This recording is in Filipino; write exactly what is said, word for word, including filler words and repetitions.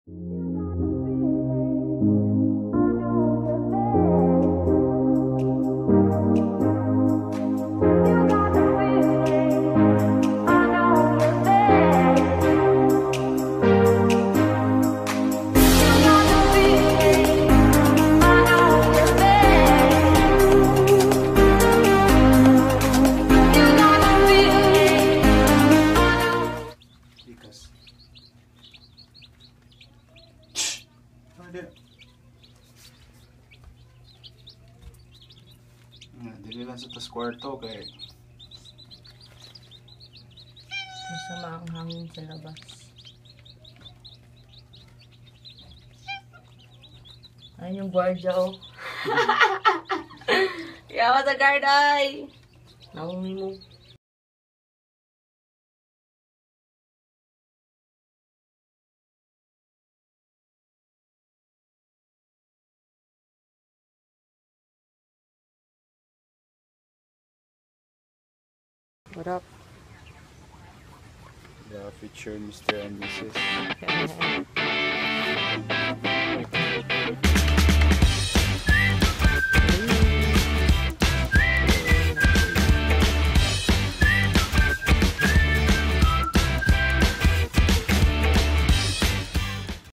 Dili lang sa tas kwarto kay masama ang hangin sa labas. Ayun yung gwardiya, oh. Yawa sa guard, ay! Naumi mo. What up? the future Mister and Missus